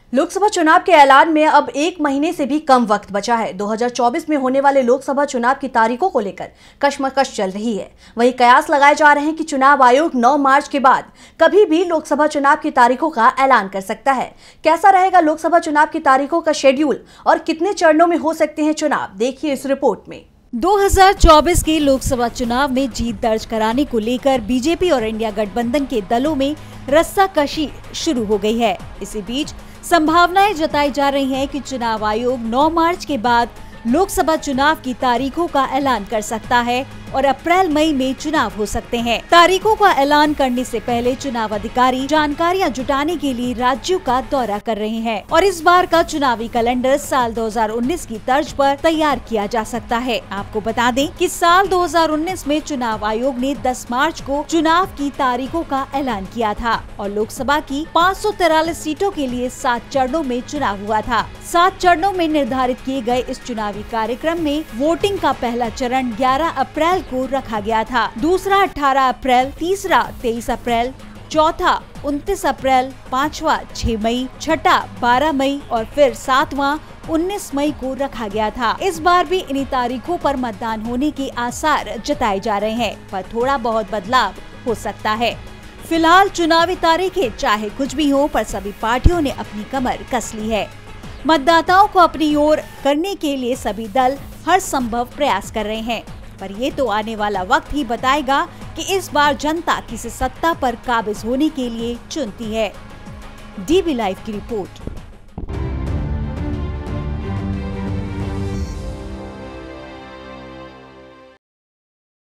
लोकसभा चुनाव के ऐलान में अब 1 महीने से भी कम वक्त बचा है। 2024 में होने वाले लोकसभा चुनाव की तारीखों को लेकर कशमकश चल रही है। वहीं कयास लगाए जा रहे हैं कि चुनाव आयोग 9 मार्च के बाद कभी भी लोकसभा चुनाव की तारीखों का ऐलान कर सकता है। कैसा रहेगा लोकसभा चुनाव की तारीखों का शेड्यूल और कितने चरणों में हो सकते हैं चुनाव, देखिए इस रिपोर्ट में। 2024 के लोकसभा चुनाव में जीत दर्ज कराने को लेकर बीजेपी और इंडिया गठबंधन के दलों में रस्साकशी शुरू हो गई है। इसी बीच संभावनाएं जताई जा रही हैं कि चुनाव आयोग 9 मार्च के बाद लोकसभा चुनाव की तारीखों का ऐलान कर सकता है और अप्रैल मई में चुनाव हो सकते हैं। तारीखों का ऐलान करने से पहले चुनाव अधिकारी जानकारियां जुटाने के लिए राज्यों का दौरा कर रहे हैं और इस बार का चुनावी कैलेंडर साल 2019 की तर्ज पर तैयार किया जा सकता है। आपको बता दें कि साल 2019 में चुनाव आयोग ने 10 मार्च को चुनाव की तारीखों का ऐलान किया था और लोकसभा की 543 सीटों के लिए 7 चरणों में चुनाव हुआ था। 7 चरणों में निर्धारित किए गए इस चुनावी कार्यक्रम में वोटिंग का पहला चरण 11 अप्रैल को रखा गया था, दूसरा 18 अप्रैल, तीसरा 23 अप्रैल, चौथा 29 अप्रैल, पांचवा 6 मई, छठा 12 मई और फिर सातवां 19 मई को रखा गया था। इस बार भी इन्हीं तारीखों पर मतदान होने के आसार जताए जा रहे हैं, पर थोड़ा बहुत बदलाव हो सकता है। फिलहाल चुनावी तारीखें चाहे कुछ भी हो, पर सभी पार्टियों ने अपनी कमर कस ली है। मतदाताओं को अपनी ओर करने के लिए सभी दल हर संभव प्रयास कर रहे हैं, पर ये तो आने वाला वक्त ही बताएगा कि इस बार जनता किस सत्ता पर काबिज होने के लिए चुनती है। DB लाइव की रिपोर्ट।